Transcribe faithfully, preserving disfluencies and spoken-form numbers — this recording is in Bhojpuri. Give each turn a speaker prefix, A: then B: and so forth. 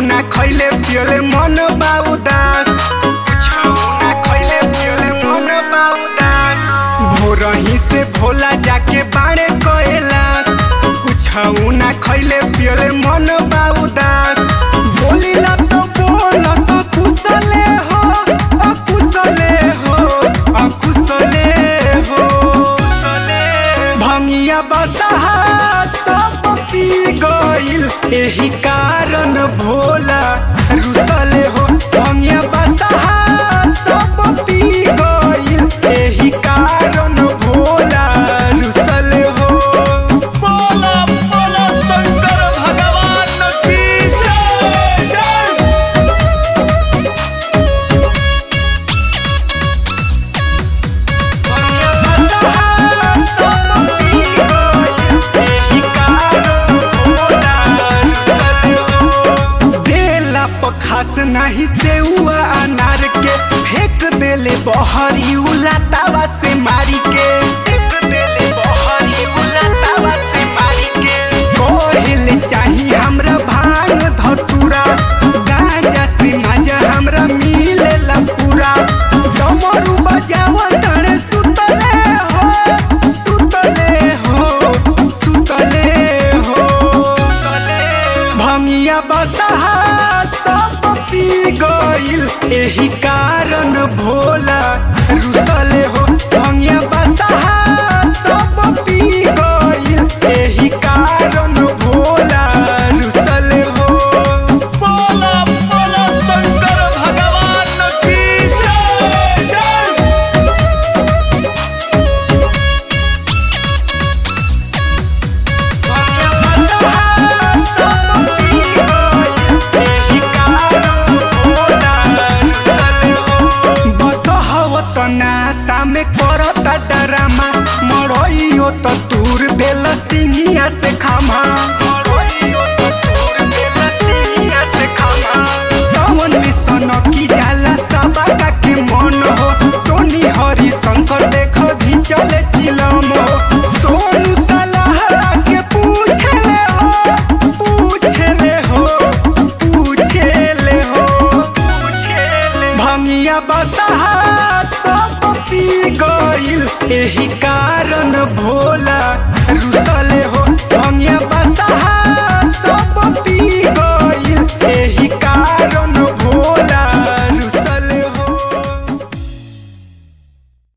A: ना खैले पियले मन बा उदास, कुछौ ना खैले पियले मन बा उदास। भोरही से भोला जाके बाड़े कएला, कुछौ ना खैले पियले मन बा उदास। बोलिला तो बोल तो कुशले हो, अकुशले हो, अकुशले हो। भंगिया बसहा सब पी गइल, एही कारण भोला रुसले हो। भंगिया बसहा सब पी गइल, एही कारण भोला रुसले हो। बोला बोला शंकर भगवान की जय जय। खास नहीं सेउआ अनार के फेंक देले बहरी उलातावा से मारी के, फेंक देले बहरी उलातावा से मारी के। कोहेले चाही हमरा भांग धतूरा, गांजा से माजा हमरा मिलेला पूरा। डमरू बजावा तड़े सुतले हो, सुतले हो, सुतले हो। भंगिया बसहा पी गइल, एही कारण भोला रुसले हो। भंगिया बसहा सब पी गइल, एही कारण भोला रुसले हो। बोला बोला शंकर भगवान की जय जय। नाश्ता में करता डरामा, मरइयो तो दूर देल सिंहिया से खामा, मरइयो तो दूर देल सिंहिया से खामा। तवन में सनकी जाला सबका के मन हो, टोनी हरि शंकर देखो घिंचले चिलम हो। सोनू सलाह के पूछले हो, पूछले हो, पूछले हो। भंगिया बसहा सब पी गइल, एही कारण भोला